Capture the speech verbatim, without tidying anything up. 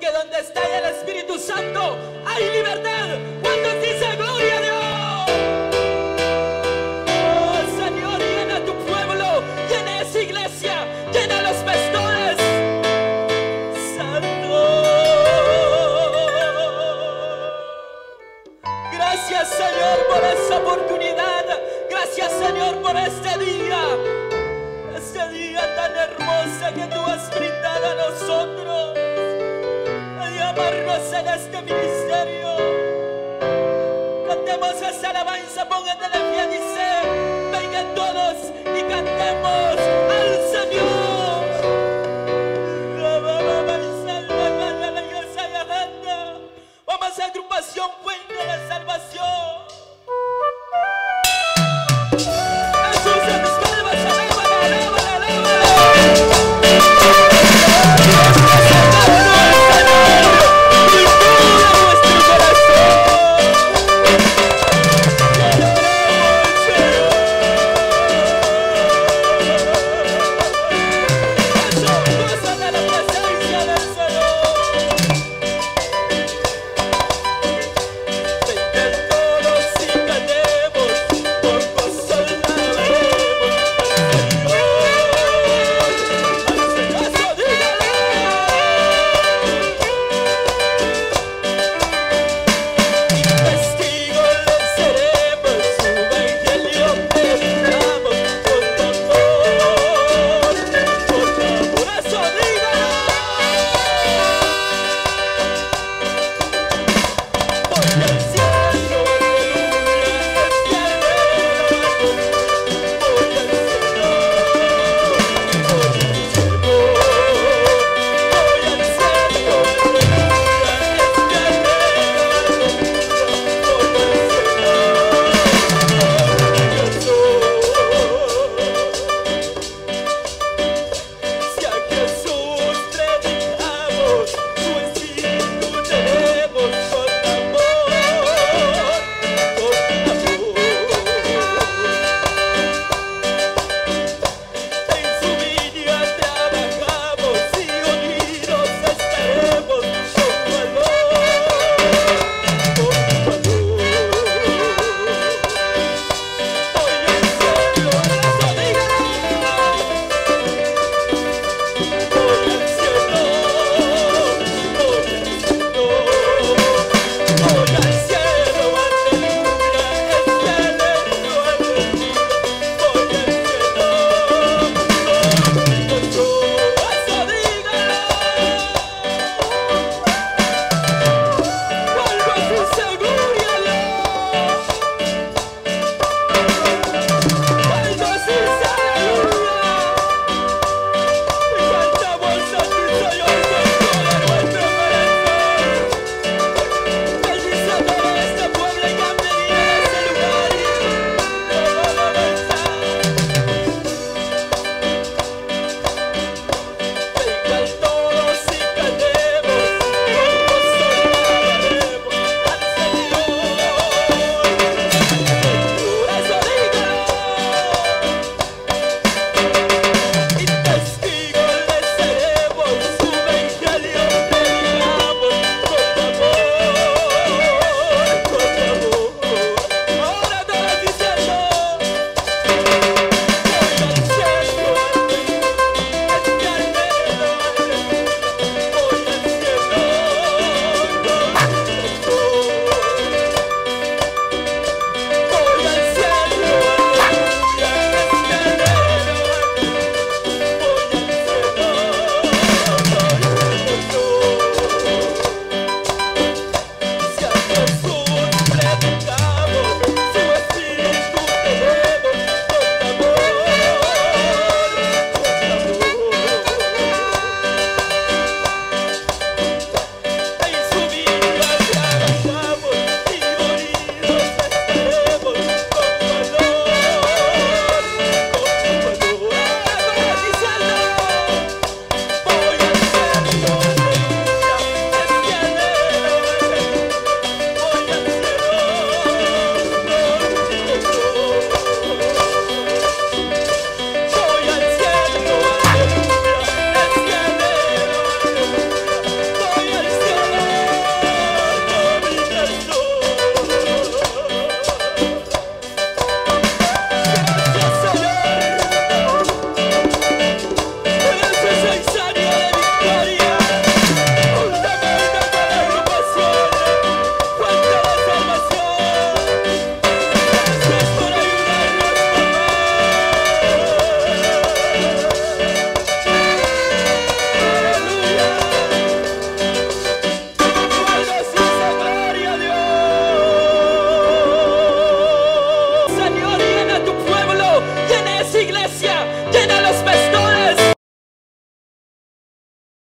que donde está el Espíritu Santo hay libertad. ¿Cuántos dicen gloria a Dios? Oh Señor, llena tu pueblo, llena esa iglesia, llena los pastores. Santo. Gracias Señor por esta oportunidad. Gracias Señor por este día. Este día tan hermoso que tú has brindado a nosotros. A llamarnos en este ministerio. Cantemos esta alabanza, póngate de pie, dice. Vengan todos y cantemos.